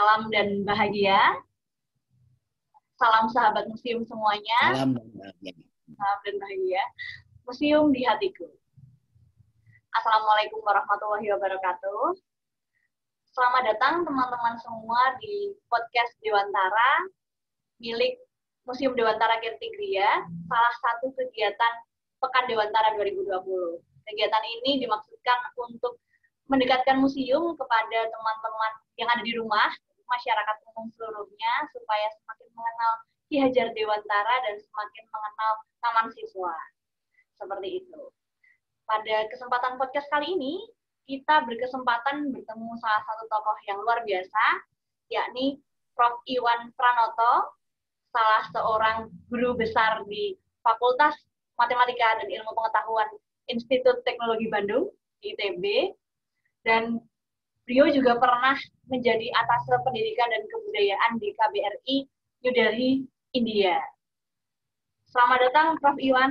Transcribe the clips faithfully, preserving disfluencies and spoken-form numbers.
Salam dan bahagia. Salam sahabat museum semuanya. Salam dan bahagia. Salam dan bahagia. Museum di hatiku. Assalamualaikum warahmatullahi wabarakatuh. Selamat datang teman-teman semua di podcast Dewantara milik Museum Dewantara Kertigria, salah satu kegiatan Pekan Dewantara dua ribu dua puluh. Kegiatan ini dimaksudkan untuk mendekatkan museum kepada teman-teman yang ada di rumah, masyarakat umum seluruhnya, supaya semakin mengenal Ki Hajar Dewantara dan semakin mengenal Taman Siswa. Seperti itu. Pada kesempatan podcast kali ini, kita berkesempatan bertemu salah satu tokoh yang luar biasa, yakni Profesor Iwan Pranoto, salah seorang guru besar di Fakultas Matematika dan Ilmu Pengetahuan Institut Teknologi Bandung, I T B, dan beliau juga pernah menjadi Atase Pendidikan dan Kebudayaan di K B R I New Delhi, India. Selamat datang, Profesor Iwan.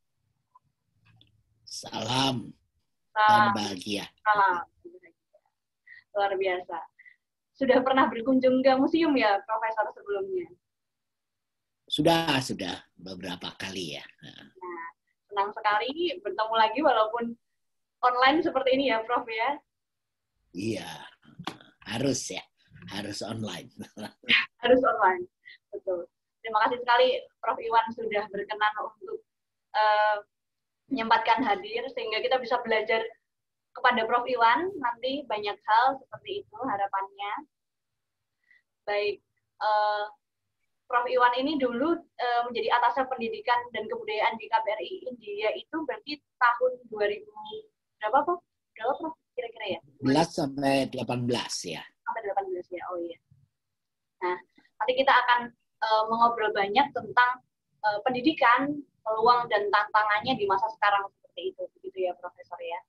Salam, Salam dan bahagia. Salam. Luar biasa. Sudah pernah berkunjung ke museum ya, Profesor, sebelumnya? Sudah, sudah beberapa kali ya. Nah, senang sekali bertemu lagi walaupun online seperti ini ya, Prof ya. Iya, harus ya, harus online. Harus online, betul. Terima kasih sekali Prof Iwan sudah berkenan untuk uh, menyempatkan hadir sehingga kita bisa belajar kepada Prof Iwan nanti banyak hal seperti itu harapannya. Baik, uh, Prof Iwan ini dulu uh, menjadi Atase Pendidikan dan Kebudayaan di K B R I India itu berarti tahun dua ribu berapa, Prof? Berapa, Prof? Kira-kira ya? sebelas sampai delapan belas ya. Sampai delapan belas ya, oh iya. Nah, nanti kita akan uh, mengobrol banyak tentang uh, pendidikan, peluang dan tantangannya di masa sekarang seperti itu, begitu ya, Profesor ya.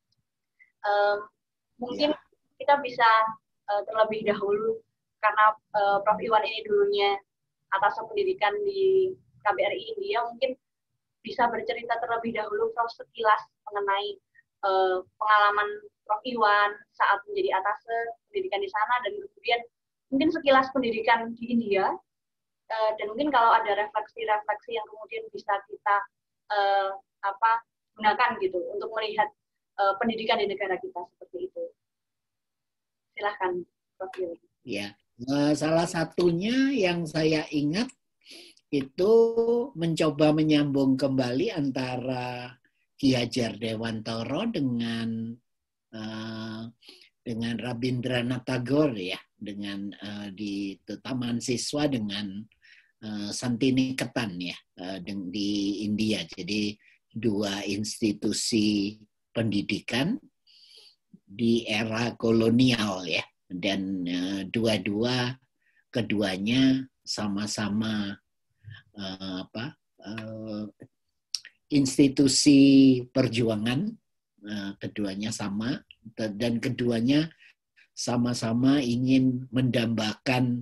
Um, mungkin ya. Kita bisa uh, terlebih dahulu karena uh, Prof Iwan ini dulunya Atase Pendidikan di K B R I India, mungkin bisa bercerita terlebih dahulu Prof sekilas mengenai uh, pengalaman Prof Iwan saat menjadi Atase Pendidikan di sana dan kemudian mungkin sekilas pendidikan di India. Uh, dan mungkin kalau ada refleksi-refleksi yang kemudian bisa kita uh, apa gunakan gitu untuk melihat uh, pendidikan di negara kita seperti itu. Silahkan, Prof Iwan. Ya, uh, salah satunya yang saya ingat itu mencoba menyambung kembali antara Ki Hajar Dewantara dengan uh, dengan Rabindranath Tagore ya, dengan uh, di Taman Siswa dengan Uh, Santiniketan ya uh, di India. Jadi dua institusi pendidikan di era kolonial ya, dan uh, dua-dua keduanya sama-sama uh, apa uh, institusi perjuangan, uh, keduanya sama dan keduanya sama-sama ingin mendambakan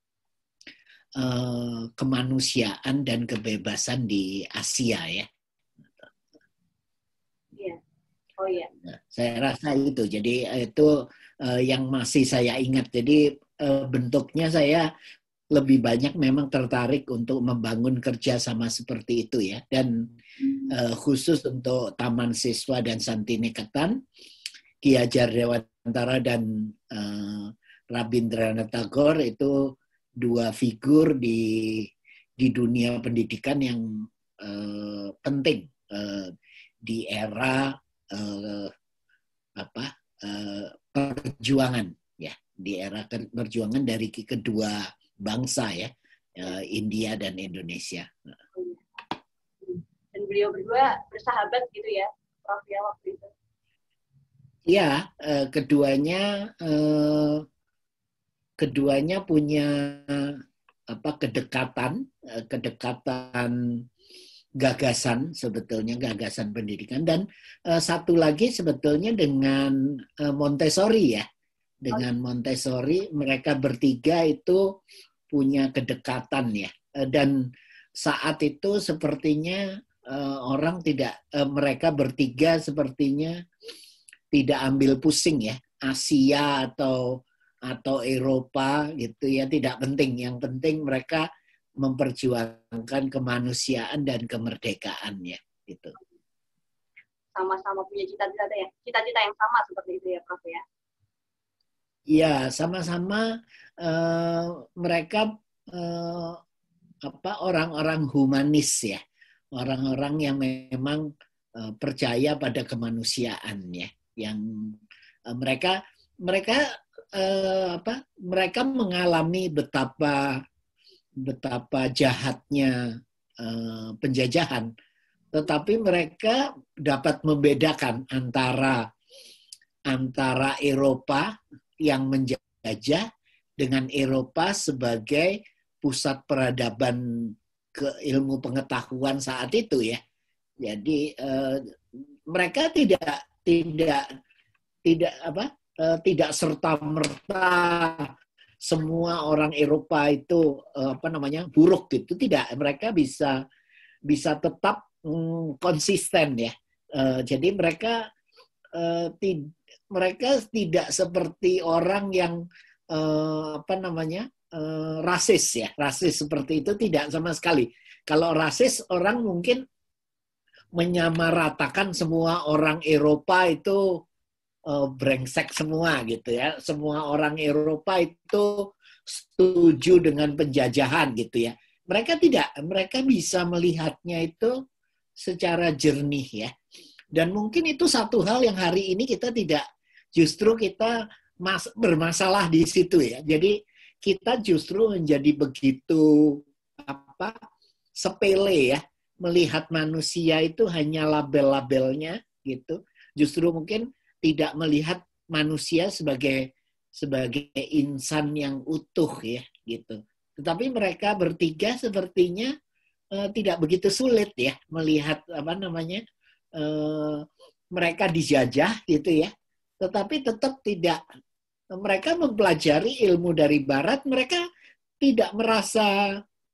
Uh, kemanusiaan dan kebebasan di Asia ya. Iya. Oh iya. Nah, saya rasa itu. Jadi itu uh, yang masih saya ingat. Jadi uh, bentuknya saya lebih banyak memang tertarik untuk membangun kerjasama seperti itu ya. Dan uh, khusus untuk Taman Siswa dan Santiniketan, Ki Hajar Dewantara dan uh, Rabindranath Tagore itu dua figur di di dunia pendidikan yang uh, penting uh, di era uh, apa uh, perjuangan ya, di era perjuangan dari kedua bangsa ya, uh, India dan Indonesia. Dan beliau berdua bersahabat gitu ya, Prof ya waktu itu. Ya, uh, keduanya uh, keduanya punya apa kedekatan kedekatan gagasan, sebetulnya gagasan pendidikan. Dan uh, satu lagi sebetulnya dengan uh, Montessori ya, dengan Montessori mereka bertiga itu punya kedekatan ya, uh, dan saat itu sepertinya uh, orang tidak uh, mereka bertiga sepertinya tidak ambil pusing ya, Asia atau atau Eropa gitu ya, tidak penting. Yang penting mereka memperjuangkan kemanusiaan dan kemerdekaannya gitu. Sama-sama punya cita-cita ya, cita-cita yang sama seperti itu ya, Prof ya. Iya, sama-sama uh, mereka uh, apa orang-orang humanis ya, orang-orang yang memang uh, percaya pada kemanusiaan ya, yang uh, mereka mereka uh, apa mereka mengalami betapa betapa jahatnya uh, penjajahan, tetapi mereka dapat membedakan antara antara Eropa yang menjajah dengan Eropa sebagai pusat peradaban ke ilmu pengetahuan saat itu ya. Jadi eh, mereka tidak tidak tidak apa eh, tidak serta merta semua orang Eropa itu eh, apa namanya buruk gitu, tidak. Mereka bisa bisa tetap mm, konsisten ya. Eh, jadi mereka eh, tid mereka tidak seperti orang yang eh, apa namanya eh, rasis ya, rasis seperti itu tidak sama sekali. Kalau rasis orang mungkin menyamaratakan semua orang Eropa itu eh, brengsek semua gitu ya. Semua orang Eropa itu setuju dengan penjajahan gitu ya. Mereka tidak, mereka bisa melihatnya itu secara jernih ya. Dan mungkin itu satu hal yang hari ini kita tidak, justru kita mas, bermasalah di situ ya. Jadi kita justru menjadi begitu apa sepele ya, melihat manusia itu hanya label-labelnya gitu. Justru mungkin tidak melihat manusia sebagai sebagai insan yang utuh ya gitu. Tetapi mereka bertiga sepertinya eh, tidak begitu sulit ya melihat apa namanya eh, mereka dijajah gitu ya, tetapi tetap tidak, mereka mempelajari ilmu dari Barat, mereka tidak merasa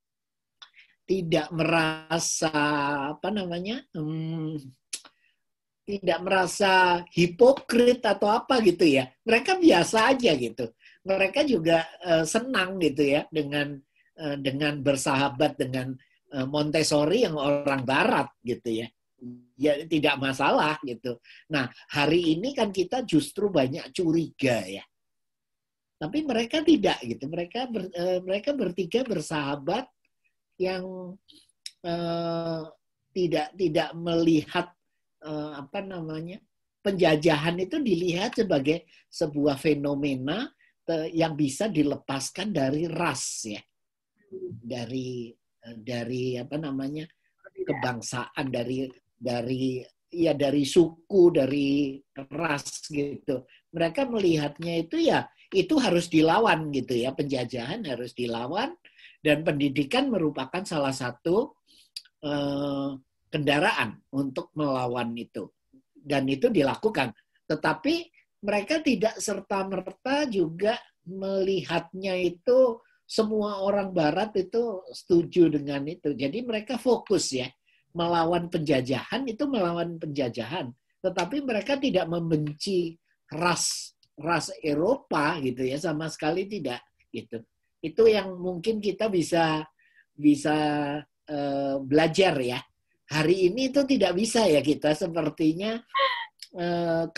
tidak merasa apa namanya hmm, tidak merasa hipokrit atau apa gitu ya, mereka biasa aja gitu, mereka juga uh, senang gitu ya dengan uh, dengan bersahabat dengan uh, Montessori yang orang Barat gitu ya. Ya tidak masalah gitu. Nah hari ini kan kita justru banyak curiga ya. Tapi mereka tidak gitu. Mereka ber, eh, mereka bertiga bersahabat yang eh, tidak tidak melihat eh, apa namanya penjajahan itu dilihat sebagai sebuah fenomena eh, yang bisa dilepaskan dari ras ya, dari eh, dari apa namanya kebangsaan, dari dari ya dari suku, dari ras gitu. Mereka melihatnya itu ya itu harus dilawan gitu ya, penjajahan harus dilawan dan pendidikan merupakan salah satu eh, kendaraan untuk melawan itu. Dan itu dilakukan. Tetapi mereka tidak serta-merta juga melihatnya itu semua orang Barat itu setuju dengan itu. Jadi mereka fokus ya. Melawan penjajahan itu melawan penjajahan, tetapi mereka tidak membenci ras ras Eropa gitu ya, sama sekali tidak gitu. Itu yang mungkin kita bisa bisa uh, belajar ya. Hari ini itu tidak bisa ya kita sepertinya uh,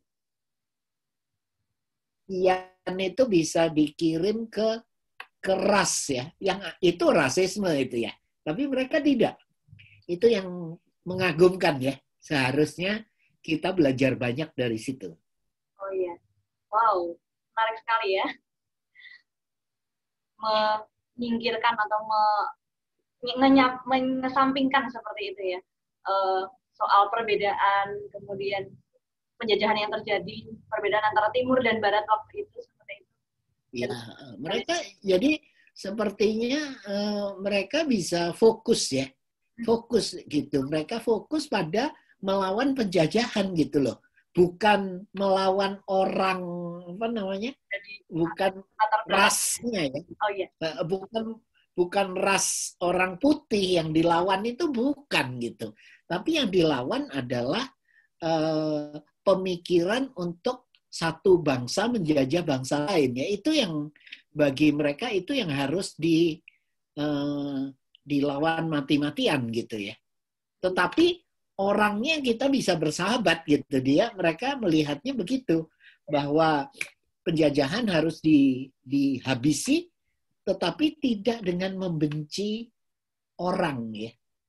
kebencian itu bisa dikirim ke ke ras ya, yang itu rasisme itu ya. Tapi mereka tidak. Itu yang mengagumkan ya. Seharusnya kita belajar banyak dari situ. Oh iya. Wow, menarik sekali ya. Menyingkirkan atau mengesampingkan seperti itu ya. Uh, soal perbedaan, kemudian penjajahan yang terjadi, perbedaan antara timur dan barat waktu itu seperti itu. Ya, mereka jadi sepertinya uh, mereka bisa fokus ya. Fokus gitu. Mereka fokus pada melawan penjajahan gitu loh. Bukan melawan orang apa namanya? Bukan rasnya ya. Oh iya. Bukan bukan ras orang putih yang dilawan itu bukan gitu. Tapi yang dilawan adalah uh, pemikiran untuk satu bangsa menjajah bangsa lain. Ya, itu yang bagi mereka itu yang harus di eh, dilawan mati-matian gitu ya. Tetapi orangnya kita bisa bersahabat gitu. Dia mereka melihatnya begitu bahwa penjajahan harus di, dihabisi, tetapi tidak dengan membenci orang ya.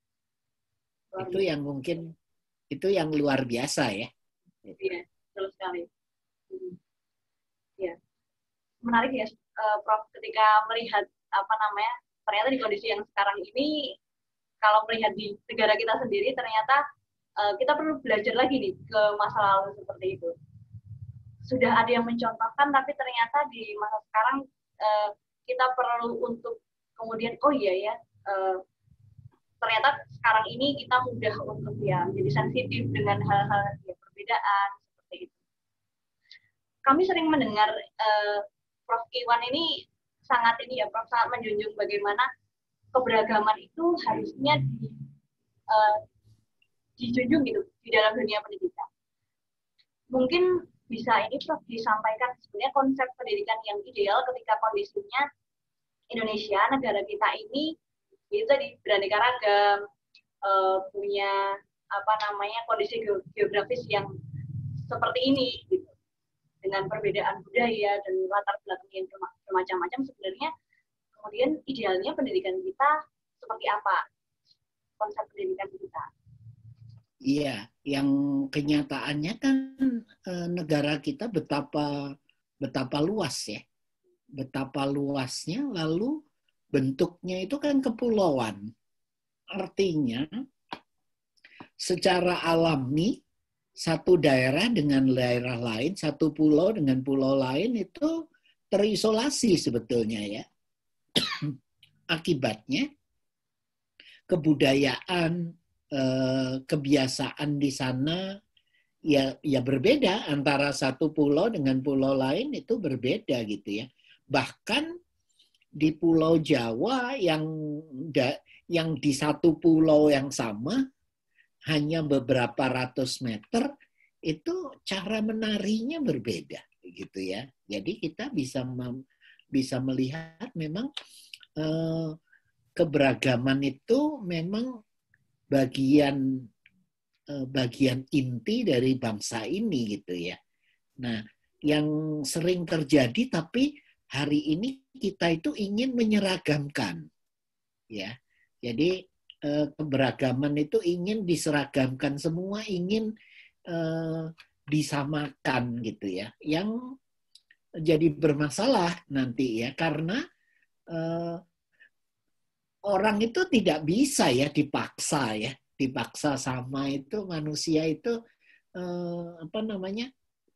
Itu yang mungkin itu yang luar biasa ya. Iya, betul sekali. Hmm. Ya, menarik ya, uh, Prof. Ketika melihat apa namanya, ternyata di kondisi yang sekarang ini, kalau melihat di negara kita sendiri, ternyata uh, kita perlu belajar lagi nih ke masa lalu seperti itu. Sudah ada yang mencontohkan, tapi ternyata di masa sekarang uh, kita perlu untuk kemudian, oh iya ya, uh, ternyata sekarang ini kita mudah untuk ya menjadi sensitif dengan hal-hal ya, perbedaan seperti itu. Kami sering mendengar uh, Prof Iwan ini sangat ini ya, Prof sangat menjunjung bagaimana keberagaman itu harusnya di, uh, dijunjung gitu di dalam dunia pendidikan. Mungkin bisa ini Prof disampaikan sebenarnya konsep pendidikan yang ideal ketika kondisinya Indonesia, negara kita ini itu tadi beraneka ragam, uh, punya apa namanya kondisi geografis yang seperti ini gitu. Dengan perbedaan budaya dan latar belakang yang bermacam-macam, sebenarnya kemudian idealnya pendidikan kita seperti apa, konsep pendidikan kita. Iya, yang kenyataannya kan eh, negara kita betapa betapa luas ya, betapa luasnya, lalu bentuknya itu kan kepulauan. Artinya secara alami satu daerah dengan daerah lain, satu pulau dengan pulau lain itu terisolasi sebetulnya ya. Akibatnya kebudayaan, kebiasaan di sana ya ya berbeda, antara satu pulau dengan pulau lain itu berbeda gitu ya. Bahkan di Pulau Jawa yang yang di satu pulau yang sama hanya beberapa ratus meter itu cara menarinya berbeda gitu ya. Jadi kita bisa mem, bisa melihat memang eh, keberagaman itu memang bagian eh, bagian inti dari bangsa ini gitu ya. Nah, yang sering terjadi tapi hari ini kita itu ingin menyeragamkan ya. Jadi eh, keberagaman itu ingin diseragamkan semua, ingin eh, disamakan gitu ya. Yang jadi bermasalah nanti ya karena eh, orang itu tidak bisa ya dipaksa ya, dipaksa sama itu manusia itu eh, apa namanya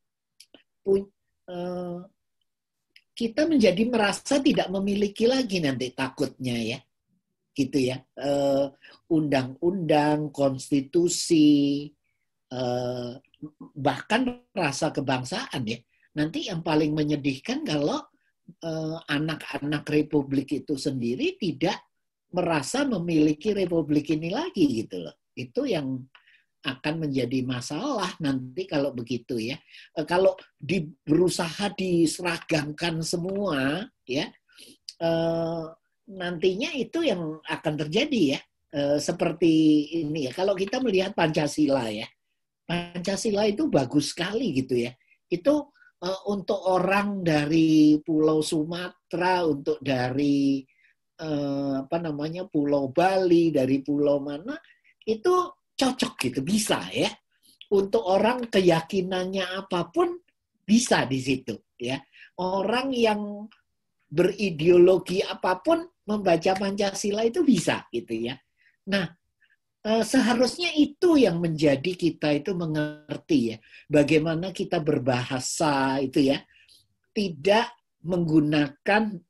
pu, eh, kita menjadi merasa tidak memiliki lagi nanti takutnya ya, gitu ya. Eh, undang-undang, konstitusi, eh, bahkan rasa kebangsaan ya. Nanti yang paling menyedihkan kalau eh, anak-anak republik itu sendiri tidak merasa memiliki republik ini lagi gitu loh. Itu yang akan menjadi masalah nanti kalau begitu ya. E, kalau di, berusaha diseragamkan semua ya, e, nantinya itu yang akan terjadi ya. E, seperti ini ya. Kalau kita melihat Pancasila ya, Pancasila itu bagus sekali gitu ya. Itu e, untuk orang dari Pulau Sumatera, untuk dari apa namanya Pulau Bali, dari pulau mana itu cocok gitu, bisa ya. Untuk orang keyakinannya apapun bisa di situ ya. Orang yang berideologi apapun membaca Pancasila itu bisa gitu ya. Nah, seharusnya itu yang menjadi kita itu mengerti ya, bagaimana kita berbahasa itu ya, tidak menggunakan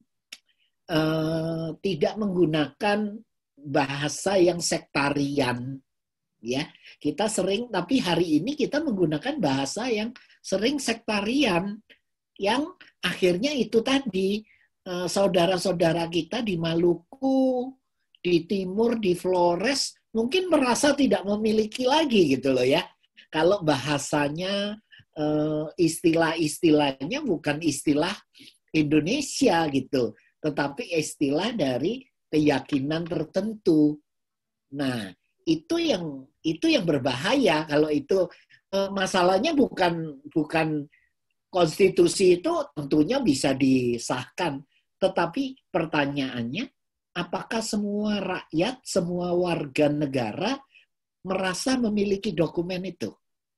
Uh, tidak menggunakan bahasa yang sektarian ya. Kita sering, tapi hari ini kita menggunakan bahasa yang sering sektarian, yang akhirnya itu tadi uh, saudara-saudara kita di Maluku, di Timur, di Flores mungkin merasa tidak memiliki lagi gitu loh ya. Kalau bahasanya eh, istilah-istilahnya bukan istilah Indonesia gitu, tetapi istilah dari keyakinan tertentu. Nah, itu yang itu yang berbahaya kalau itu eh, masalahnya bukan bukan konstitusi itu tentunya bisa disahkan, tetapi pertanyaannya apakah semua rakyat, semua warga negara merasa memiliki dokumen itu,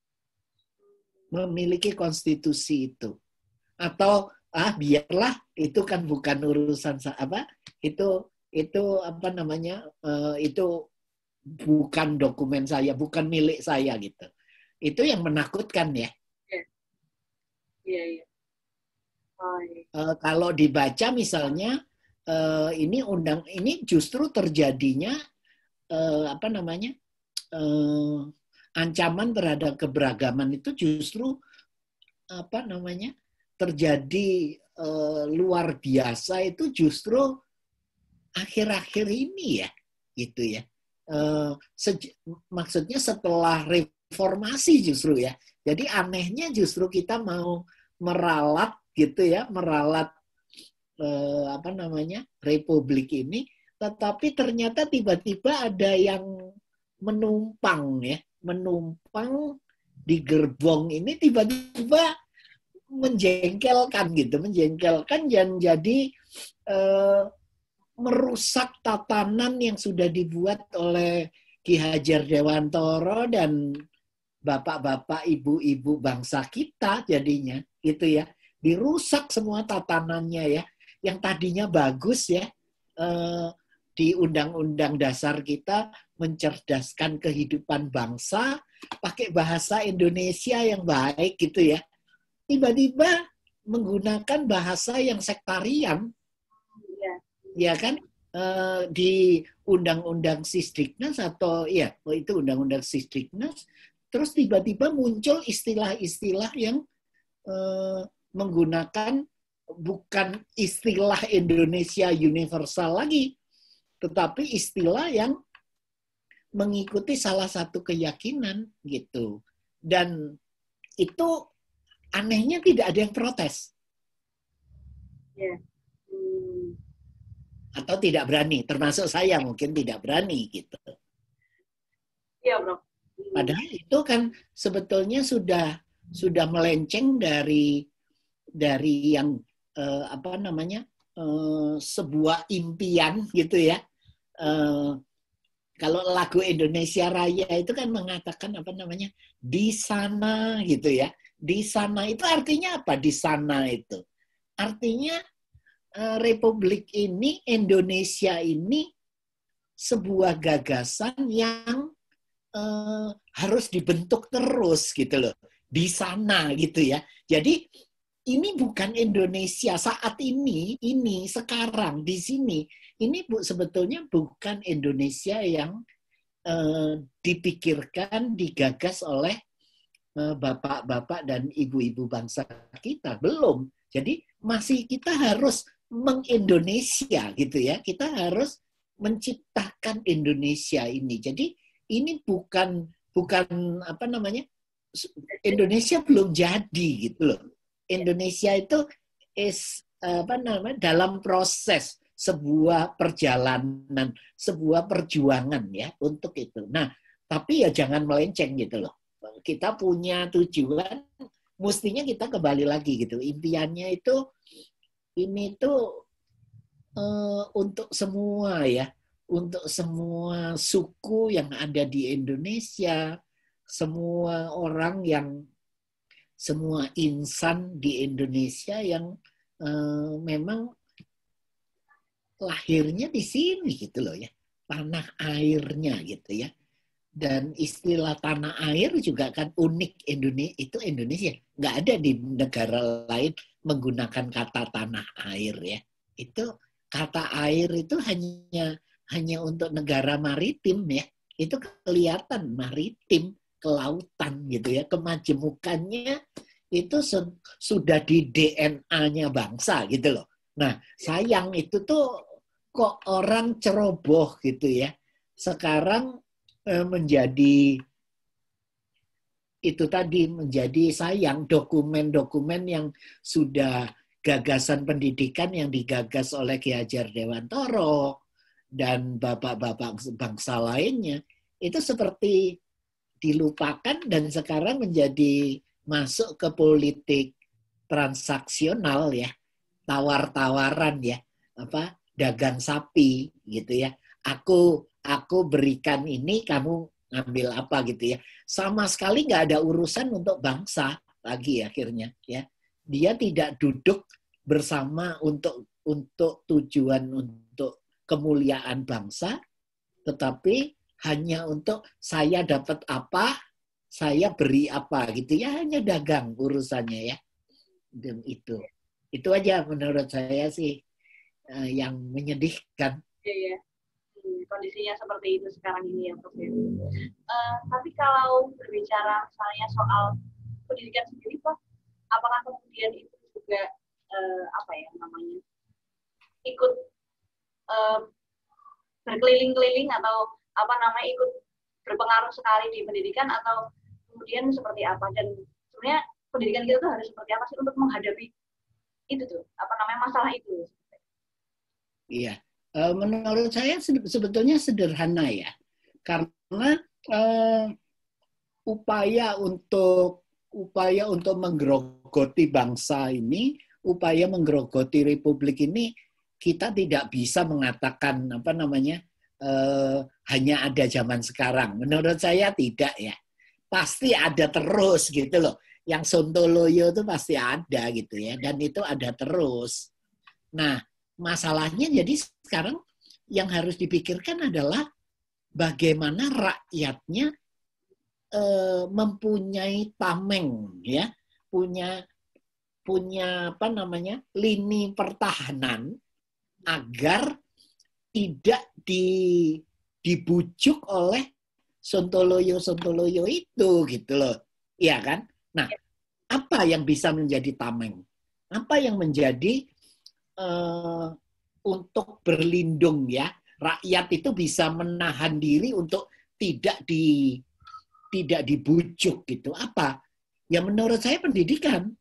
memiliki konstitusi itu, atau ah biarlah itu kan bukan urusan apa itu itu apa namanya uh, itu bukan dokumen saya, bukan milik saya gitu. Itu yang menakutkan ya. Iya, iya. Oh, iya. Uh, kalau dibaca misalnya uh, ini undang ini justru terjadinya uh, apa namanya uh, ancaman terhadap keberagaman itu justru apa namanya terjadi uh, luar biasa itu justru akhir-akhir ini ya, gitu ya. Uh, maksudnya setelah reformasi justru ya. Jadi anehnya justru kita mau meralat gitu ya, meralat uh, apa namanya republik ini, tetapi ternyata tiba-tiba ada yang menumpang ya, menumpang di gerbong ini tiba-tiba menjengkelkan gitu, menjengkelkan dan jadi uh, merusak tatanan yang sudah dibuat oleh Ki Hajar Dewantara dan bapak-bapak, ibu-ibu bangsa kita jadinya, gitu ya. Dirusak semua tatanannya ya, yang tadinya bagus ya, eh, di Undang-Undang Dasar kita mencerdaskan kehidupan bangsa, pakai bahasa Indonesia yang baik gitu ya. Tiba-tiba menggunakan bahasa yang sektarian, ya kan, uh, di Undang-Undang Sisdiknas atau ya itu Undang-Undang Sisdiknas, terus tiba-tiba muncul istilah-istilah yang uh, menggunakan bukan istilah Indonesia universal lagi, tetapi istilah yang mengikuti salah satu keyakinan gitu. Dan itu anehnya tidak ada yang protes. Yeah. Hmm. Atau tidak berani, termasuk saya mungkin tidak berani gitu. Iya, Bro. Padahal itu kan sebetulnya sudah sudah melenceng dari dari yang eh, apa namanya eh, sebuah impian gitu ya. Eh, kalau lagu Indonesia Raya itu kan mengatakan apa namanya di sana gitu ya. Di sana itu artinya apa? Di sana itu artinya Republik ini, Indonesia ini sebuah gagasan yang eh, harus dibentuk terus gitu loh di sana gitu ya. Jadi ini bukan Indonesia saat ini, ini sekarang di sini. Ini bu, sebetulnya bukan Indonesia yang eh, dipikirkan, digagas oleh eh, bapak-bapak dan ibu-ibu bangsa kita. Belum. Jadi masih kita harus mengindonesia gitu ya. Kita harus menciptakan Indonesia ini. Jadi ini bukan bukan apa namanya Indonesia belum jadi gitu loh. Indonesia itu is apa namanya dalam proses sebuah perjalanan, sebuah perjuangan ya untuk itu. Nah, tapi ya jangan melenceng gitu loh. Kita punya tujuan, mestinya kita kembali lagi gitu. Impiannya itu ini tuh uh, untuk semua ya, untuk semua suku yang ada di Indonesia, semua orang yang, semua insan di Indonesia yang uh, memang lahirnya di sini gitu loh ya, tanah airnya gitu ya. Dan istilah tanah air juga kan unik Indonesia, itu Indonesia. Nggak ada di negara lain menggunakan kata tanah air ya. Itu kata air itu hanya hanya untuk negara maritim ya. Itu kelihatan maritim, kelautan gitu ya. Kemajemukannya itu sudah di D N A-nya bangsa gitu loh. Nah, sayang itu tuh kok orang ceroboh gitu ya. Sekarang menjadi itu tadi menjadi sayang dokumen-dokumen yang sudah gagasan pendidikan yang digagas oleh Ki Hajar Dewantara dan bapak-bapak bangsa lainnya itu seperti dilupakan dan sekarang menjadi masuk ke politik transaksional ya, tawar-tawaran ya, apa dagang sapi gitu ya. Aku aku berikan ini, kamu ngambil apa gitu ya. Sama sekali nggak ada urusan untuk bangsa lagi akhirnya ya. Dia tidak duduk bersama untuk untuk tujuan untuk kemuliaan bangsa, tetapi hanya untuk saya dapat apa, saya beri apa gitu ya, hanya dagang urusannya ya. Dan itu. Itu aja menurut saya sih uh, yang menyedihkan. Iya, ya. Hmm, kondisinya seperti itu sekarang ini ya, Prof. Uh, tapi kalau berbicara misalnya soal pendidikan sendiri, Prof, apakah kemudian itu juga uh, apa ya namanya ikut uh, berkeliling-keliling atau apa namanya ikut berpengaruh sekali di pendidikan atau kemudian seperti apa? Dan sebenarnya pendidikan kita tuh harus seperti apa sih untuk menghadapi itu tuh apa namanya masalah itu? Iya, menurut saya sebetulnya sederhana ya, karena uh, upaya untuk upaya untuk menggerogoti bangsa ini, upaya menggerogoti republik ini, kita tidak bisa mengatakan apa namanya uh, hanya ada zaman sekarang. Menurut saya tidak ya, pasti ada terus gitu loh. Yang Sontoloyo itu pasti ada gitu ya, dan itu ada terus. Nah, masalahnya jadi sekarang yang harus dipikirkan adalah bagaimana rakyatnya eh, mempunyai tameng ya, punya punya apa namanya lini pertahanan agar tidak di, dibujuk oleh Sontoloyo-Sontoloyo itu gitu loh. Iya kan? Nah, apa yang bisa menjadi tameng? Apa yang menjadi uh, untuk berlindung ya? Rakyat itu bisa menahan diri untuk tidak di tidak dibujuk gitu. Apa? Ya menurut saya pendidikan.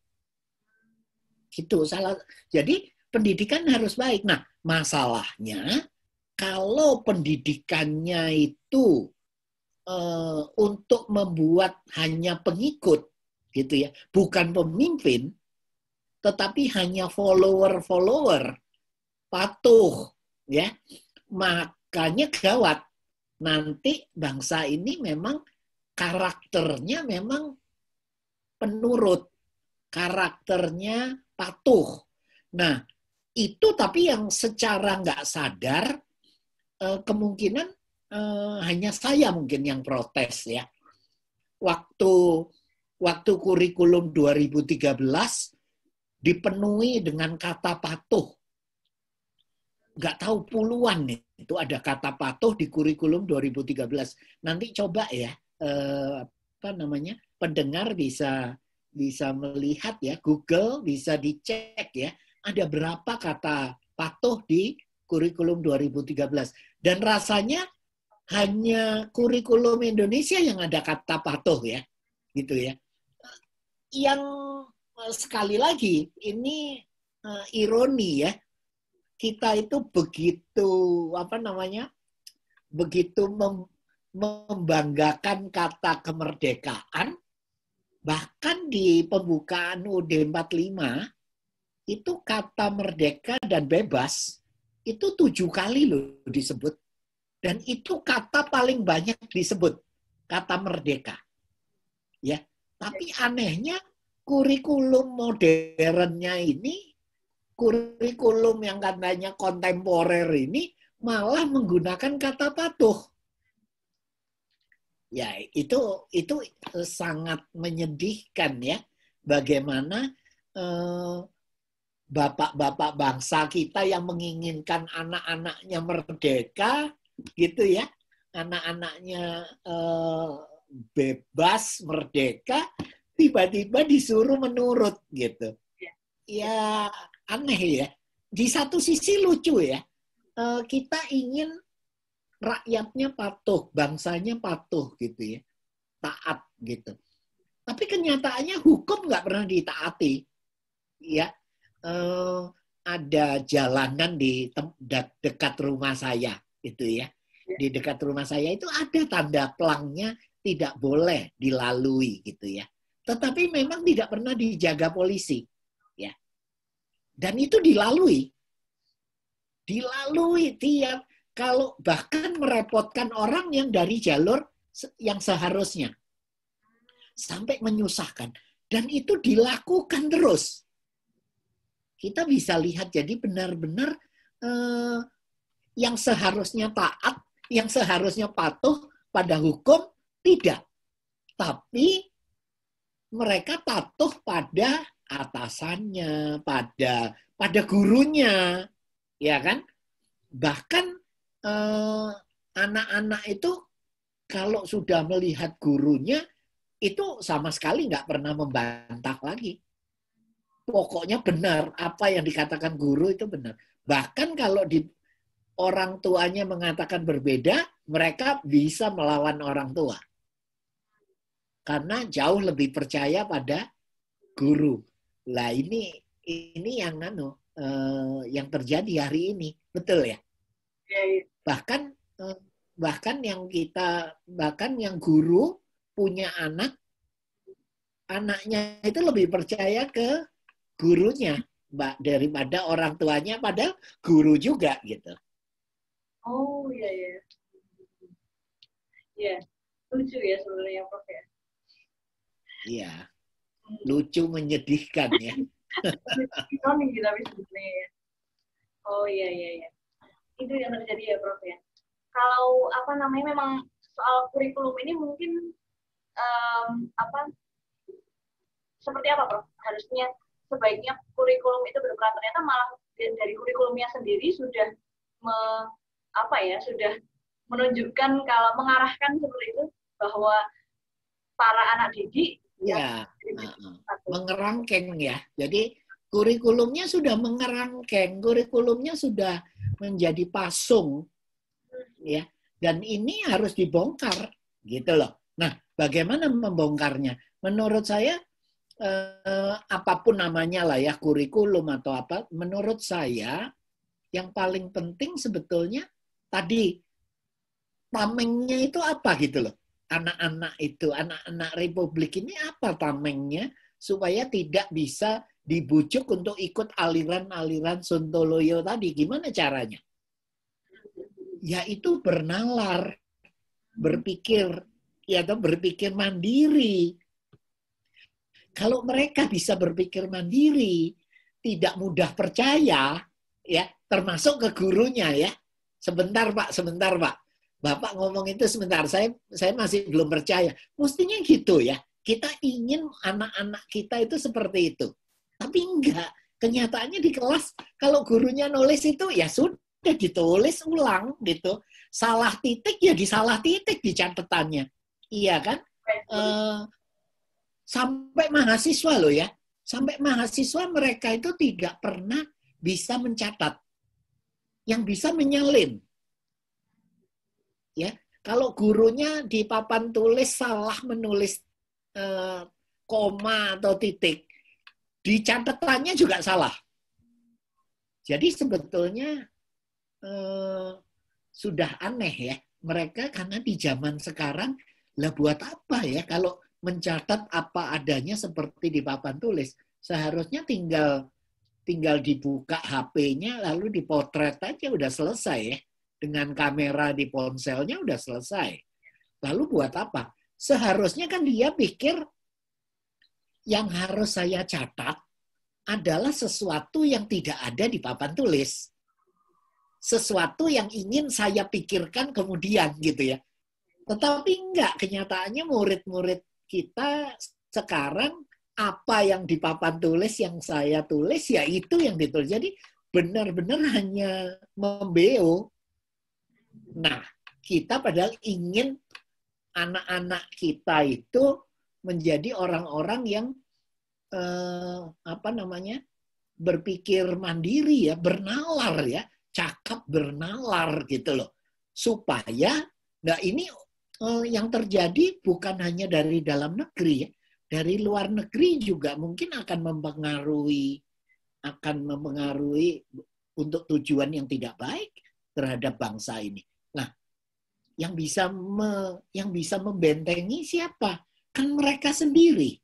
Gitu salah. Jadi pendidikan harus baik. Nah, masalahnya kalau pendidikannya itu uh, untuk membuat hanya pengikut gitu ya, bukan pemimpin, tetapi hanya follower-follower, patuh, ya, makanya gawat. Nanti bangsa ini memang karakternya memang penurut, karakternya patuh. Nah, itu tapi yang secara nggak sadar kemungkinan hanya saya mungkin yang protes ya. Waktu Waktu kurikulum dua ribu tiga belas dipenuhi dengan kata patuh. Nggak tahu puluhan nih, itu ada kata patuh di kurikulum dua ribu tiga belas. Nanti coba ya, eh, apa namanya, pendengar bisa bisa melihat ya, Google bisa dicek ya, ada berapa kata patuh di kurikulum dua ribu tiga belas. Dan rasanya hanya kurikulum Indonesia yang ada kata patuh ya, gitu ya. Yang sekali lagi ini uh, ironi ya, kita itu begitu apa namanya begitu mem, membanggakan kata kemerdekaan, bahkan di pembukaan U U D empat puluh lima itu kata merdeka dan bebas itu tujuh kali loh disebut, dan itu kata paling banyak disebut kata merdeka ya. Tapi anehnya kurikulum modernnya ini, kurikulum yang katanya kontemporer ini malah menggunakan kata patuh. Ya, itu itu sangat menyedihkan ya. Bagaimana eh, bapak-bapak bangsa kita yang menginginkan anak-anaknya merdeka gitu ya. Anak-anaknya eh, bebas, merdeka, tiba-tiba disuruh menurut gitu. Ya aneh ya. Di satu sisi lucu ya. Kita ingin rakyatnya patuh, bangsanya patuh gitu ya. Taat gitu. Tapi kenyataannya hukum nggak pernah ditaati. Ya, eh, ada jalanan di dekat rumah saya, itu ya. Di dekat rumah saya itu ada tanda pelangnya tidak boleh dilalui, gitu ya. Tetapi memang tidak pernah dijaga polisi, ya. Dan itu dilalui, dilalui tiap kalau bahkan merepotkan orang yang dari jalur yang seharusnya. Sampai menyusahkan. Dan itu dilakukan terus. Kita bisa lihat jadi benar-benar eh, yang seharusnya taat, yang seharusnya patuh pada hukum, tidak. Tapi mereka patuh pada atasannya, pada pada gurunya, ya kan? Bahkan eh, anak-anak itu kalau sudah melihat gurunya, itu sama sekali nggak pernah membantah lagi. Pokoknya benar, apa yang dikatakan guru itu benar. Bahkan kalau di orang tuanya mengatakan berbeda, mereka bisa melawan orang tua. Karena jauh lebih percaya pada guru. Lah ini ini yang anu eh, yang terjadi hari ini, betul ya? Bahkan eh, bahkan yang kita bahkan yang guru punya anak, anaknya itu lebih percaya ke gurunya mbak daripada orang tuanya, padahal guru juga gitu. Oh iya ya, ya lucu ya sebenarnya Prof ya. Iya, lucu menyedihkan ya. Tapi sebetulnya ya. Oh iya iya iya, itu yang terjadi ya Prof ya. Kalau apa namanya memang soal kurikulum ini mungkin um, apa seperti apa Prof? Harusnya sebaiknya kurikulum itu berperan, ternyata malah dari kurikulumnya sendiri sudah me, apa ya sudah menunjukkan kalau mengarahkan seperti itu bahwa para anak didik ya, ya mengerangkeng ya. Jadi kurikulumnya sudah mengerangkeng, kurikulumnya sudah menjadi pasung ya. Dan ini harus dibongkar gitu loh. Nah, bagaimana membongkarnya? Menurut saya eh, apapun namanya lah ya, kurikulum atau apa, menurut saya yang paling penting sebetulnya tadi tamengnya itu apa gitu loh. Anak-anak itu, anak-anak Republik ini apa tamengnya supaya tidak bisa dibujuk untuk ikut aliran-aliran Sontoloyo tadi. Gimana caranya? Yaitu bernalar, berpikir, ya atau berpikir mandiri. Kalau mereka bisa berpikir mandiri, tidak mudah percaya, ya, termasuk ke gurunya ya. Sebentar Pak, sebentar Pak. Bapak ngomong itu sebentar, saya saya masih belum percaya. Mestinya gitu ya. Kita ingin anak-anak kita itu seperti itu. Tapi enggak. Kenyataannya di kelas, kalau gurunya nulis itu, ya sudah ditulis ulang gitu. Salah titik ya disalah titik di catatannya. Iya kan? Eh, sampai mahasiswa loh ya. Sampai mahasiswa mereka itu tidak pernah bisa mencatat. Yang bisa menyalin. Ya, kalau gurunya di papan tulis salah menulis eh, koma atau titik, di catatannya juga salah. Jadi sebetulnya eh, sudah aneh ya mereka, karena di zaman sekarang lah buat apa ya kalau mencatat apa adanya seperti di papan tulis. Seharusnya tinggal tinggal dibuka H P-nya lalu dipotret aja udah selesai ya. Dengan kamera di ponselnya udah selesai. Lalu buat apa? Seharusnya kan dia pikir yang harus saya catat adalah sesuatu yang tidak ada di papan tulis. Sesuatu yang ingin saya pikirkan kemudian gitu ya. Tetapi enggak, kenyataannya murid-murid kita sekarang apa yang di papan tulis yang saya tulis ya itu yang ditulis. Jadi benar-benar hanya membeo. Nah, kita padahal ingin anak-anak kita itu menjadi orang-orang yang eh, apa namanya berpikir mandiri ya, bernalar ya, cakap bernalar gitu loh, supaya nah ini eh, yang terjadi bukan hanya dari dalam negeri ya, dari luar negeri juga mungkin akan mempengaruhi akan mempengaruhi untuk tujuan yang tidak baik terhadap bangsa ini. Nah, yang bisa me, yang bisa membentengi siapa? Kan mereka sendiri.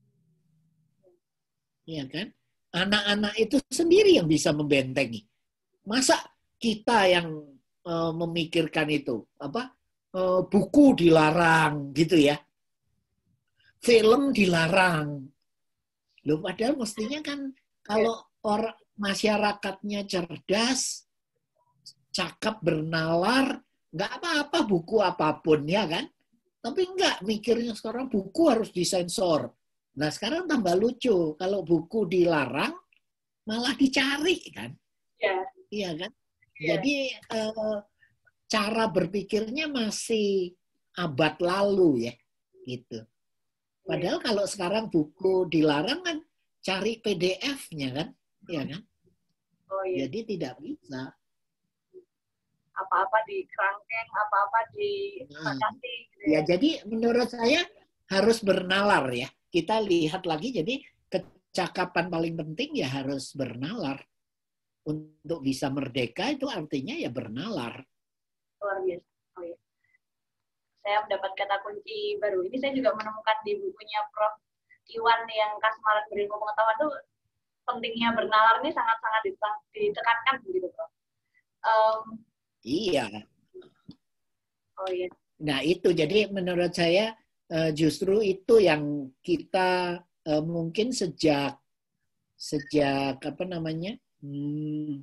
Ya kan? Anak-anak itu sendiri yang bisa membentengi. Masa kita yang uh, memikirkan itu, apa? Uh, buku dilarang gitu ya. Film dilarang. Loh, padahal mestinya kan kalau orang masyarakatnya cerdas, cakap, bernalar, nggak apa-apa buku apapun ya kan. Tapi enggak, mikirnya sekarang buku harus disensor. Nah sekarang tambah lucu, kalau buku dilarang malah dicari kan. Iya. Iya kan. Ya. Jadi eh, cara berpikirnya masih abad lalu ya, gitu. Padahal kalau sekarang buku dilarang kan cari P D F-nya kan, ya kan? Oh, iya. Jadi tidak bisa. Apa-apa di kerangkeng, apa-apa di batasi. Gitu ya. ya, jadi menurut saya harus bernalar ya. Kita lihat lagi, jadi kecakapan paling penting ya harus bernalar. Untuk bisa merdeka itu artinya ya bernalar. Luar biasa. Oh, iya. Saya mendapat kata kunci baru. Ini saya juga menemukan di bukunya Prof Iwan yang Kasmaran Berilmu Pengetahuan itu pentingnya bernalar ini sangat-sangat ditekankan begitu, Prof. Um, iya. Oh iya. Nah itu jadi menurut saya justru itu yang kita mungkin sejak sejak apa namanya hmm,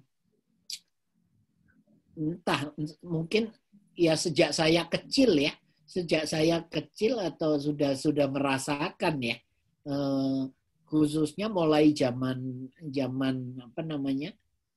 entah mungkin ya sejak saya kecil ya. Sejak saya kecil atau sudah sudah merasakan ya, eh, khususnya mulai zaman zaman apa namanya,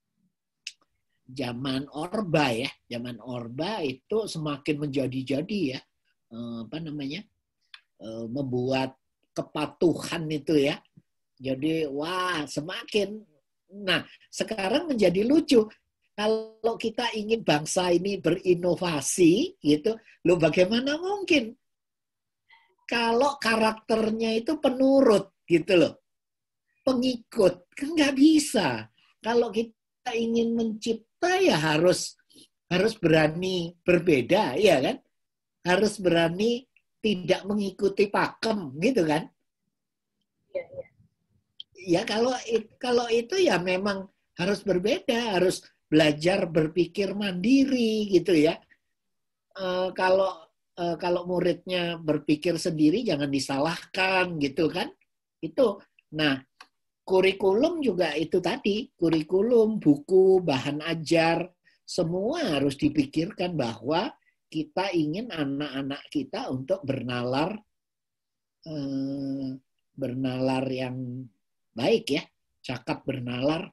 zaman Orba ya, zaman Orba itu semakin menjadi-jadi ya, eh, apa namanya, eh, membuat kepatuhan itu ya. Jadi wah semakin, nah sekarang menjadi lucu. Kalau kita ingin bangsa ini berinovasi, gitu, loh bagaimana mungkin kalau karakternya itu penurut, gitu loh, pengikut, kan nggak bisa. Kalau kita ingin mencipta ya harus harus berani berbeda, ya kan? Harus berani tidak mengikuti pakem, gitu kan? Iya, iya. Ya kalau kalau itu ya memang harus berbeda, harus belajar berpikir mandiri gitu ya. E, kalau e, kalau muridnya berpikir sendiri jangan disalahkan gitu kan. Itu. Nah, kurikulum juga itu tadi, kurikulum, buku, bahan ajar, semua harus dipikirkan bahwa kita ingin anak-anak kita untuk bernalar e, bernalar yang baik ya, cakap bernalar,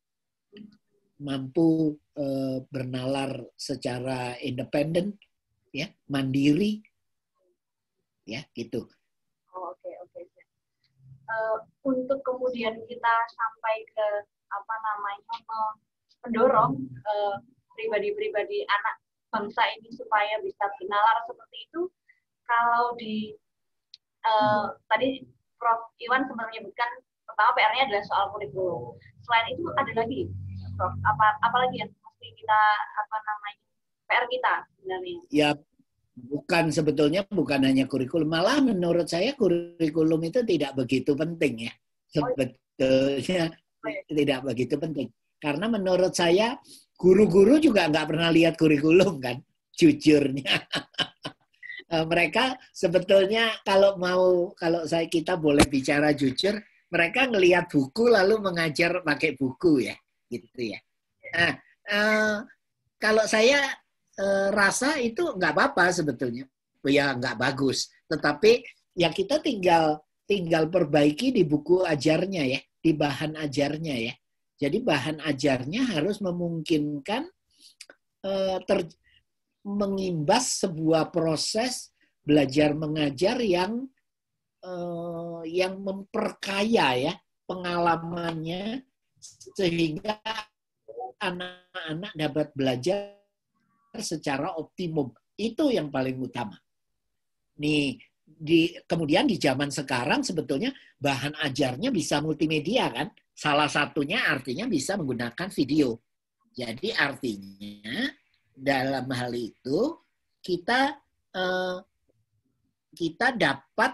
mampu eh, bernalar secara independen, ya, mandiri, ya, gitu. Oh, oke, oke. Uh, untuk kemudian kita sampai ke apa namanya mendorong uh, pribadi-pribadi anak bangsa ini supaya bisa bernalar seperti itu, kalau di uh, tadi Prof Iwan sempat menyebutkan pertama P R-nya adalah soal kurikulum. Selain itu ada lagi, Prof, apa apalagi yang mesti kita apa namanya P R kita sebenarnya? Ya, bukan sebetulnya bukan hanya kurikulum, malah menurut saya kurikulum itu tidak begitu penting ya. Sebetulnya oh, iya. Tidak begitu penting. Karena menurut saya guru-guru juga nggak pernah lihat kurikulum kan, jujurnya. Mereka sebetulnya kalau mau, kalau saya kita boleh bicara jujur, mereka ngelihat buku lalu mengajar pakai buku ya, gitu ya. Nah, eh, kalau saya eh, rasa itu nggak apa-apa sebetulnya, ya nggak bagus. Tetapi ya kita tinggal tinggal perbaiki di buku ajarnya ya, di bahan ajarnya ya. Jadi bahan ajarnya harus memungkinkan eh, ter mengimbas sebuah proses belajar mengajar yang eh, yang memperkaya ya pengalamannya sehingga anak-anak dapat belajar secara optimum. Itu yang paling utama. Nih, di kemudian di zaman sekarang sebetulnya bahan ajarnya bisa multimedia kan. Salah satunya artinya bisa menggunakan video. Jadi artinya dalam hal itu kita eh, kita dapat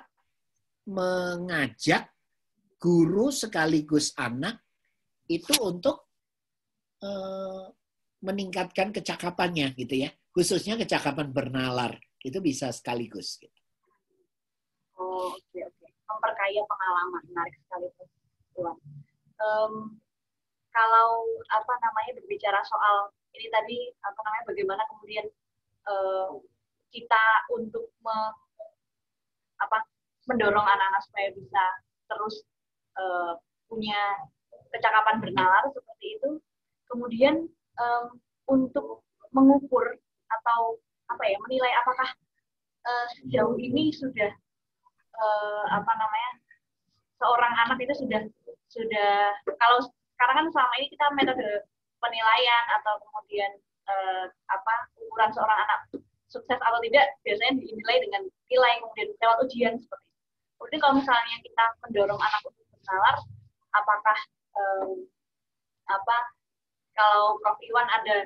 mengajak guru sekaligus anak itu untuk eh, meningkatkan kecakapannya gitu ya. Khususnya kecakapan bernalar itu bisa sekaligus. Gitu. Oh, oke oke. Memperkaya pengalaman, menarik sekali Tuan. Um, kalau apa namanya berbicara soal ini tadi apa namanya bagaimana kemudian uh, kita untuk me, apa mendorong anak-anak supaya bisa terus uh, punya kecakapan bernalar seperti itu. Kemudian um, untuk mengukur atau apa ya menilai apakah uh, sejauh ini sudah uh, apa namanya seorang anak itu sudah sudah kalau sekarang kan selama ini kita metode penilaian atau kemudian uh, apa ukuran seorang anak sukses atau tidak biasanya dinilai dengan nilai kemudian lewat ujian seperti itu. Kemudian kalau misalnya kita mendorong anak untuk bernalar, apakah um, apa kalau Prof Iwan ada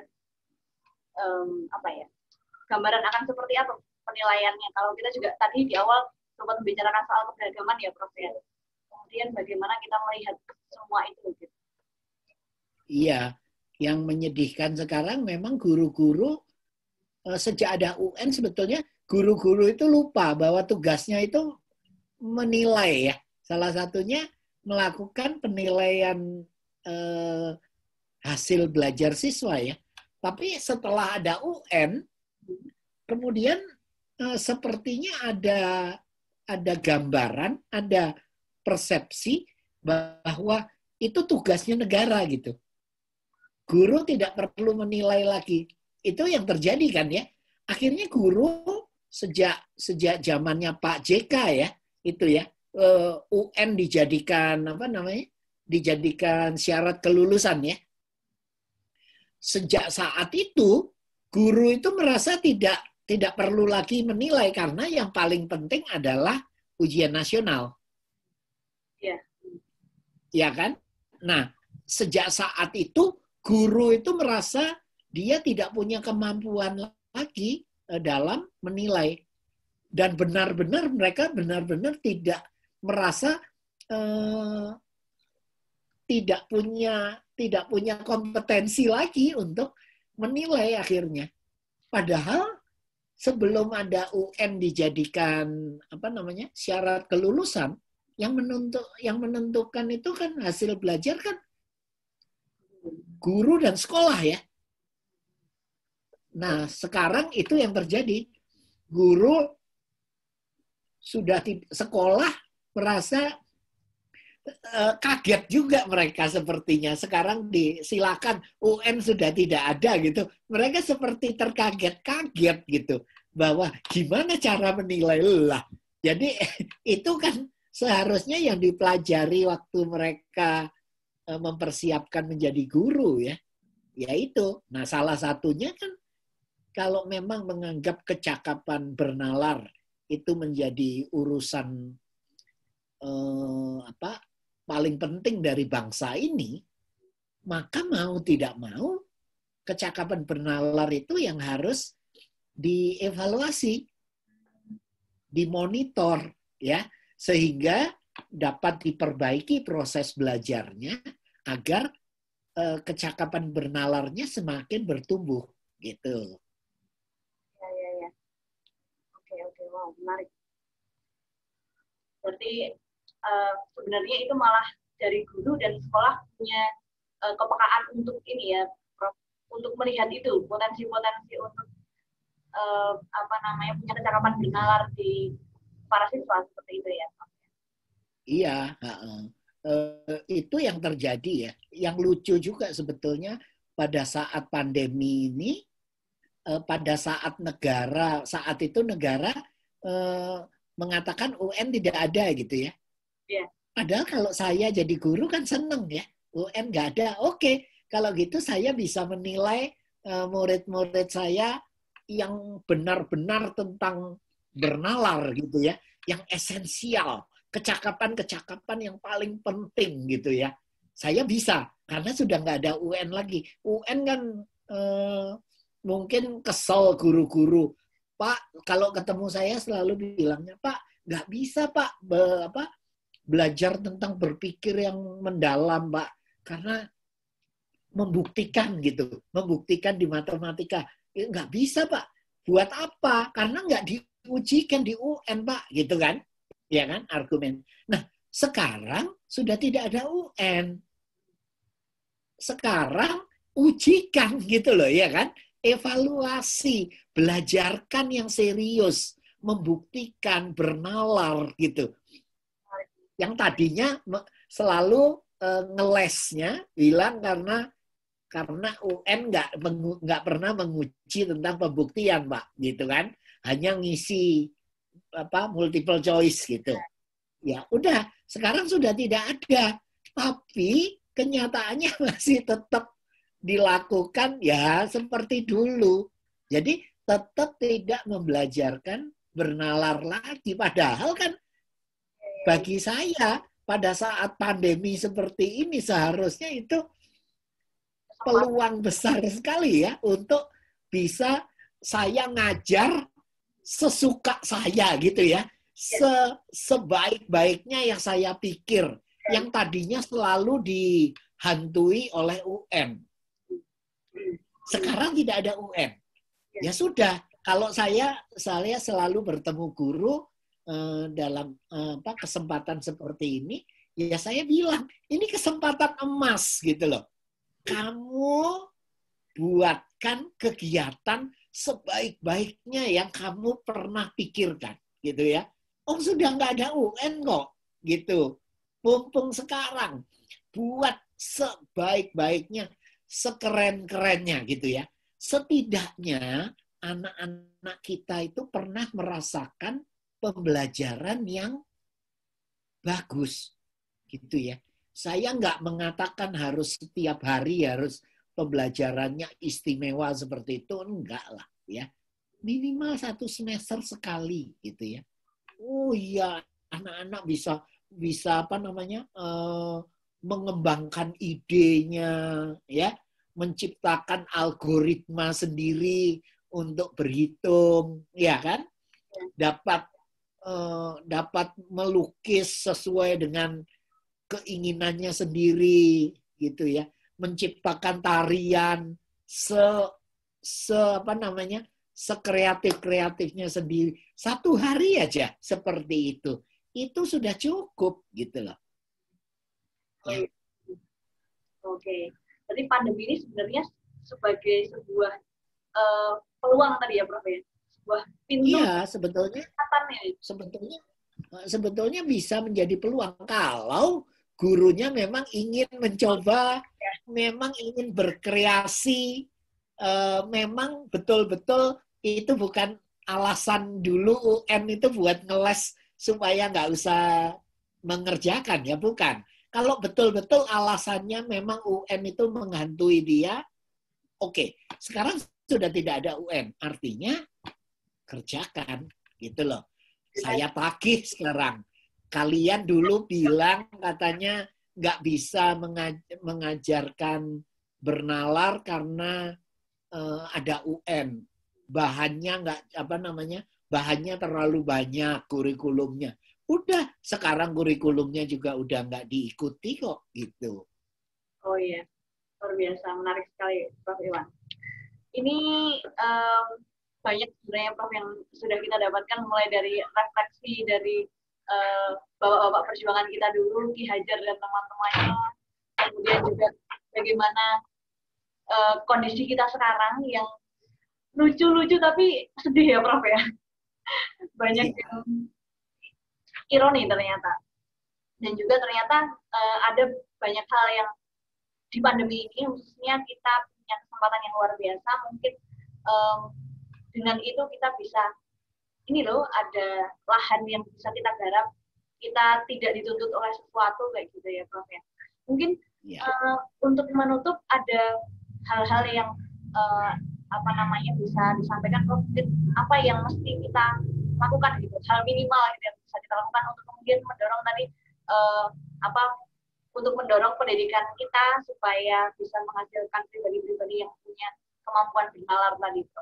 um, apa ya gambaran akan seperti apa penilaiannya? Kalau kita juga tadi di awal sempat membicarakan soal keberagaman ya Prof ya. Kemudian bagaimana kita melihat semua itu? Gitu. Iya, yang menyedihkan sekarang memang guru-guru eh, sejak ada U N sebetulnya guru-guru itu lupa bahwa tugasnya itu menilai ya. Salah satunya melakukan penilaian eh, hasil belajar siswa ya. Tapi setelah ada U N, kemudian eh, sepertinya ada ada gambaran, ada persepsi bahwa itu tugasnya negara gitu. Guru tidak perlu menilai lagi. Itu yang terjadi kan ya. Akhirnya guru sejak sejak zamannya Pak J K ya, itu ya, U N dijadikan apa namanya? Dijadikan syarat kelulusan ya. Sejak saat itu guru itu merasa tidak tidak perlu lagi menilai karena yang paling penting adalah ujian nasional. Ya. Ya kan? Nah, sejak saat itu guru itu merasa dia tidak punya kemampuan lagi dalam menilai. Dan benar-benar mereka benar-benar tidak merasa eh, tidak punya tidak punya kompetensi lagi untuk menilai akhirnya. Padahal sebelum ada U N dijadikan apa namanya syarat kelulusan, yang menentu, yang menentukan itu kan hasil belajar kan guru dan sekolah ya. Nah sekarang itu yang terjadi, guru sudah sekolah merasa uh, kaget juga mereka sepertinya. Sekarang disilakan U N sudah tidak ada gitu. Mereka seperti terkaget-kaget gitu bahwa gimana cara menilai lah. Jadi itu kan seharusnya yang dipelajari waktu mereka uh, mempersiapkan menjadi guru ya. Ya itu. Nah salah satunya kan kalau memang menganggap kecakapan bernalar itu menjadi urusan eh, apa paling penting dari bangsa ini, maka mau tidak mau kecakapan bernalar itu yang harus dievaluasi, dimonitor ya, sehingga dapat diperbaiki proses belajarnya agar eh, kecakapan bernalarnya semakin bertumbuh gitu. Wow, menarik. Berarti uh, sebenarnya itu malah dari guru dan sekolah punya uh, kepekaan untuk ini ya, Prof, untuk melihat itu potensi-potensi untuk uh, apa namanya punya kecakapan bernalar di para siswa seperti itu ya, Prof. Iya, uh, uh, itu yang terjadi ya. Yang lucu juga sebetulnya pada saat pandemi ini, uh, pada saat negara saat itu negara Uh, mengatakan U N tidak ada gitu ya. Yeah. Padahal kalau saya jadi guru kan seneng ya. U N nggak ada. Oke, kalau gitu saya bisa menilai uh, murid-murid saya yang benar-benar tentang bernalar gitu ya. yang esensial, kecakapan-kecakapan yang paling penting gitu ya. Saya bisa, karena sudah nggak ada U N lagi. U N kan eh, mungkin kesel guru-guru. Pak, kalau ketemu saya selalu bilangnya, Pak, nggak bisa Pak be, apa, belajar tentang berpikir yang mendalam, Pak. Karena membuktikan gitu, membuktikan di matematika. Ya, nggak bisa Pak. Buat apa? Karena nggak diujikan di U N Pak, gitu kan? Ya kan, argumen. Nah, sekarang sudah tidak ada U N. Sekarang ujikan gitu loh, ya kan? Evaluasi, belajarkan yang serius, membuktikan, bernalar gitu. Yang tadinya selalu uh, ngelesnya bilang karena karena U N nggak nggak pernah menguji tentang pembuktian, Pak, gitu kan? Hanya ngisi apa multiple choice gitu. Ya udah, sekarang sudah tidak ada, tapi kenyataannya masih tetap dilakukan ya seperti dulu. Jadi tetap tidak membelajarkan bernalar lagi. Padahal kan bagi saya pada saat pandemi seperti ini seharusnya itu peluang besar sekali ya untuk bisa saya ngajar sesuka saya gitu ya. Se sebaik-baiknya yang saya pikir, yang tadinya selalu dihantui oleh U N. Sekarang tidak ada U N. Ya sudah, kalau saya saya selalu bertemu guru eh, dalam eh, apa kesempatan seperti ini, ya saya bilang, ini kesempatan emas gitu loh. Kamu buatkan kegiatan sebaik-baiknya yang kamu pernah pikirkan gitu ya. Oh sudah nggak ada U N kok gitu. Mumpung sekarang buat sebaik-baiknya, sekeren-kerennya gitu ya. Setidaknya anak-anak kita itu pernah merasakan pembelajaran yang bagus gitu ya. Saya nggak mengatakan harus setiap hari harus pembelajarannya istimewa seperti itu, enggak lah ya. Minimal satu semester sekali gitu ya. Oh iya, anak-anak bisa bisa apa namanya uh, mengembangkan idenya, ya, menciptakan algoritma sendiri untuk berhitung, ya kan? Dapat uh, dapat melukis sesuai dengan keinginannya sendiri, gitu ya. Menciptakan tarian se se apa namanya? sekreatif-kreatifnya sendiri. Satu hari aja seperti itu. Itu sudah cukup gitu loh. Ya. Oke. Jadi pandemi ini sebenarnya sebagai sebuah uh, peluang tadi ya, Prof ya. Sebuah pintu. Iya, sebetulnya sebetulnya sebetulnya bisa menjadi peluang kalau gurunya memang ingin mencoba, ya. Memang ingin berkreasi, uh, memang betul-betul itu bukan alasan dulu U N itu buat ngeles supaya nggak usah mengerjakan, ya bukan. Kalau betul-betul alasannya memang U N itu menghantui dia, oke. Okay. Sekarang sudah tidak ada U N, artinya kerjakan, gitu loh. Saya tagih sekarang. Kalian dulu bilang katanya nggak bisa mengajarkan bernalar karena uh, ada U N. Bahannya nggak apa namanya bahannya terlalu banyak kurikulumnya. Udah sekarang kurikulumnya juga udah nggak diikuti kok gitu. Oh iya, luar biasa, menarik sekali Prof Iwan. Ini um, banyak sebenarnya Prof yang sudah kita dapatkan mulai dari refleksi dari uh, bapak-bapak perjuangan kita dulu, Ki Hajar dan teman-temannya, kemudian juga bagaimana uh, kondisi kita sekarang yang lucu-lucu tapi sedih ya Prof ya. Banyak yang ironi ternyata. Dan juga ternyata uh, ada banyak hal yang di pandemi ini khususnya kita punya kesempatan yang luar biasa. Mungkin um, dengan itu kita bisa, ini loh ada lahan yang bisa kita garap. Kita tidak dituntut oleh sesuatu kayak gitu ya Prof ya. Mungkin yeah. uh, untuk menutup ada hal-hal yang uh, apa namanya bisa disampaikan Prof, apa yang mesti kita lakukan gitu, hal minimal gitu yang bisa kita lakukan untuk kemudian mendorong tadi uh, apa untuk mendorong pendidikan kita supaya bisa menghasilkan pribadi-pribadi yang punya kemampuan bernalar tadi itu.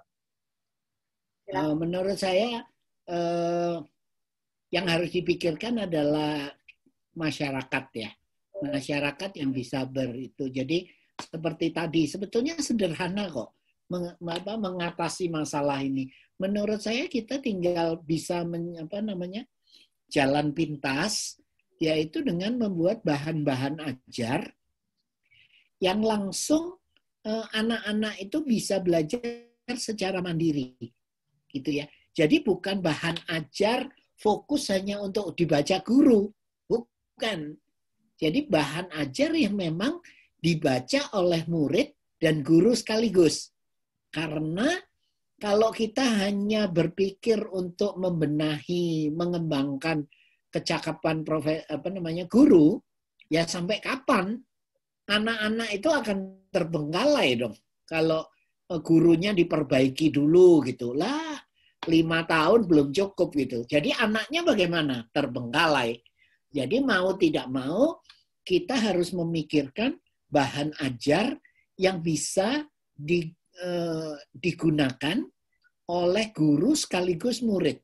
Uh, menurut saya uh, yang harus dipikirkan adalah masyarakat ya, masyarakat yang bisa ber itu. Jadi seperti tadi sebetulnya sederhana kok meng, apa, mengatasi masalah ini. Menurut saya kita tinggal bisa men, apa namanya jalan pintas, yaitu dengan membuat bahan-bahan ajar yang langsung eh, anak-anak itu bisa belajar secara mandiri, gitu ya. Jadi bukan bahan ajar fokus hanya untuk dibaca guru, bukan. Jadi bahan ajar yang memang dibaca oleh murid dan guru sekaligus. Karena kalau kita hanya berpikir untuk membenahi, mengembangkan kecakapan profe, apa namanya guru, ya sampai kapan anak-anak itu akan terbengkalai dong. Kalau gurunya diperbaiki dulu gitu lah, lima tahun belum cukup gitu. Jadi anaknya bagaimana? Terbengkalai. Jadi mau tidak mau kita harus memikirkan bahan ajar yang bisa di, eh, digunakan oleh guru sekaligus murid.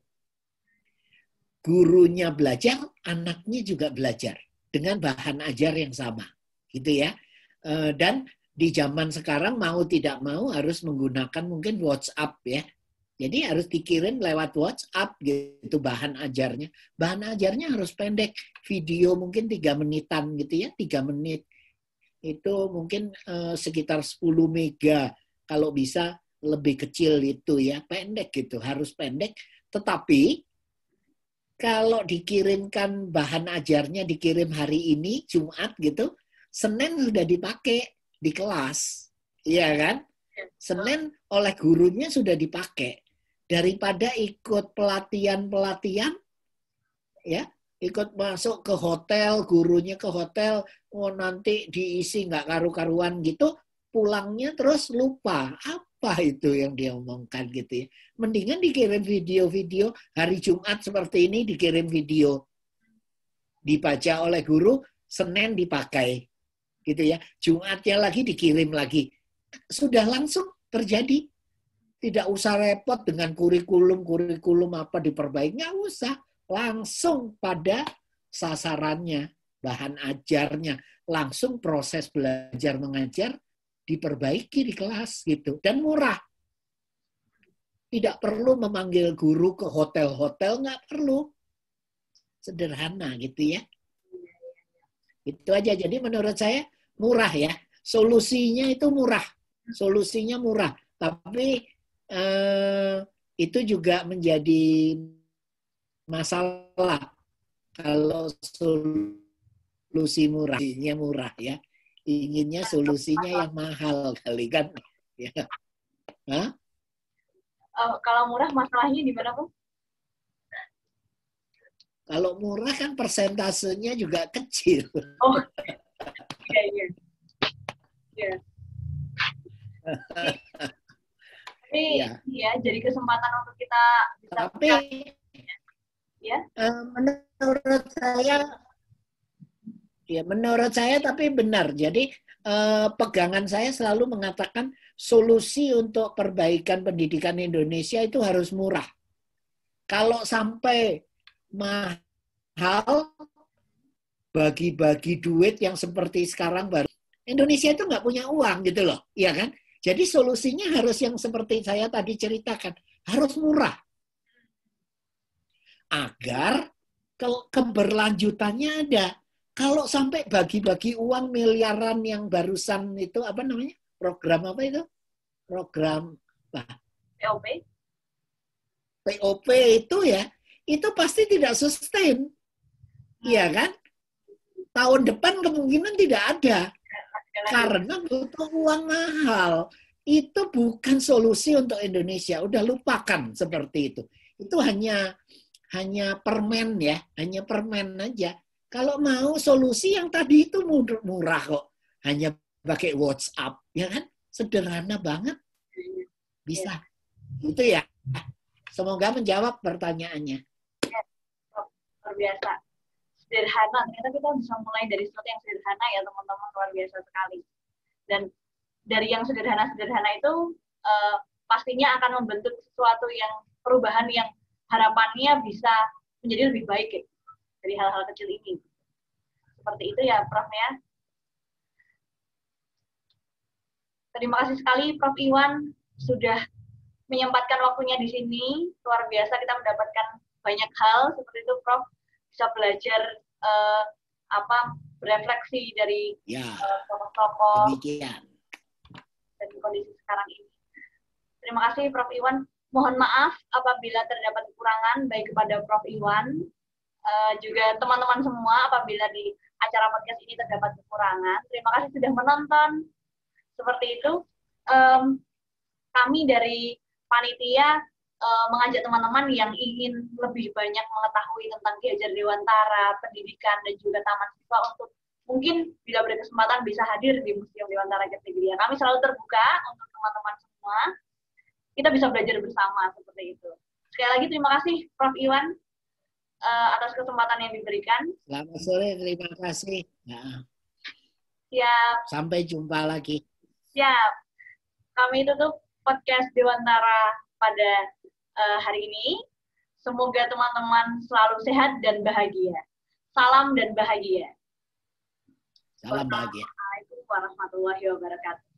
Gurunya belajar, anaknya juga belajar dengan bahan ajar yang sama, gitu ya. Eh, dan di zaman sekarang mau tidak mau harus menggunakan mungkin WhatsApp ya. Jadi harus dikirim lewat WhatsApp gitu bahan ajarnya. Bahan ajarnya harus pendek, video mungkin tiga menitan gitu ya, tiga menit. Itu mungkin eh, sekitar sepuluh mega, kalau bisa lebih kecil itu ya, pendek gitu, harus pendek. Tetapi kalau dikirimkan bahan ajarnya dikirim hari ini, Jumat gitu, Senin sudah dipakai di kelas. Iya kan? Senin oleh gurunya sudah dipakai. Daripada ikut pelatihan-pelatihan, ya, ikut masuk ke hotel, gurunya ke hotel, oh nanti diisi nggak karu-karuan gitu, pulangnya terus lupa apa itu yang dia omongkan gitu ya. Mendingan dikirim video-video hari Jumat seperti ini, dikirim video, dibaca oleh guru, Senin dipakai gitu ya, Jumatnya lagi dikirim lagi, sudah langsung terjadi. Tidak usah repot dengan kurikulum-kurikulum apa diperbaiki, nggak usah, langsung pada sasarannya, bahan ajarnya, langsung proses belajar mengajar diperbaiki di kelas gitu, dan murah. Tidak perlu memanggil guru ke hotel-hotel, nggak perlu, sederhana gitu ya. Itu aja. Jadi menurut saya murah ya, solusinya itu murah, solusinya murah, tapi eh, itu juga menjadi masalah kalau solusi murahnya murah ya, inginnya solusinya yang mahal kali kan ya. Hah? Uh, kalau murah masalahnya di mana, Bu? Kalau murah kan persentasenya juga kecil. Oh, iya iya. Iya. Tapi ya. ya jadi kesempatan untuk kita bisa. Tapi ya. Uh, menurut saya, ya menurut saya tapi benar. Jadi uh, pegangan saya selalu mengatakan solusi untuk perbaikan pendidikan Indonesia itu harus murah. Kalau sampai mahal, bagi-bagi duit yang seperti sekarang baru, Indonesia itu nggak punya uang gitu loh, ya kan? Jadi solusinya harus yang seperti saya tadi ceritakan, harus murah. Agar ke- keberlanjutannya ada. Kalau sampai bagi-bagi uang miliaran yang barusan itu, apa namanya? Program apa itu? Program apa? P O P. P O P itu ya, itu pasti tidak sustain. Iya kan? Tahun depan kemungkinan tidak ada. Karena butuh uang mahal. Itu bukan solusi untuk Indonesia. Udah lupakan seperti itu. Itu hanya hanya permen ya, hanya permen aja. Kalau mau solusi yang tadi itu murah kok. Hanya pakai WhatsApp, ya kan? Sederhana banget. Bisa. Itu ya. semoga menjawab pertanyaannya. Ya, luar biasa. Sederhana, ternyata kita bisa mulai dari sesuatu yang sederhana ya teman-teman, luar biasa sekali. Dan dari yang sederhana-sederhana itu uh, pastinya akan membentuk sesuatu yang perubahan yang harapannya bisa menjadi lebih baik ya, dari hal-hal kecil ini. Seperti itu ya Prof ya. Terima kasih sekali Prof Iwan sudah menyempatkan waktunya di sini. Luar biasa kita mendapatkan banyak hal seperti itu Prof. Bisa belajar uh, apa berefleksi dari ya, uh, tokoh-tokoh demikian. Dan kondisi sekarang ini. Terima kasih Prof Iwan. Mohon maaf apabila terdapat kekurangan baik kepada Prof Iwan uh, juga teman-teman semua apabila di acara podcast ini terdapat kekurangan. Terima kasih sudah menonton. Seperti itu. Um, kami dari panitia uh, mengajak teman-teman yang ingin lebih banyak mengetahui tentang Ki Hajar Dewantara, pendidikan dan juga taman siswa untuk mungkin bila berkesempatan bisa hadir di Museum Dewantara Kertigria. Kami selalu terbuka untuk teman-teman semua. Kita bisa belajar bersama seperti itu. Sekali lagi terima kasih Prof Iwan uh, atas kesempatan yang diberikan. Selamat sore, terima kasih. Nah. Siap. Sampai jumpa lagi. Siap. Kami tutup podcast Dewantara pada uh, hari ini. Semoga teman-teman selalu sehat dan bahagia. Salam dan bahagia. Salam bahagia. Wassalamualaikum warahmatullahi wabarakatuh.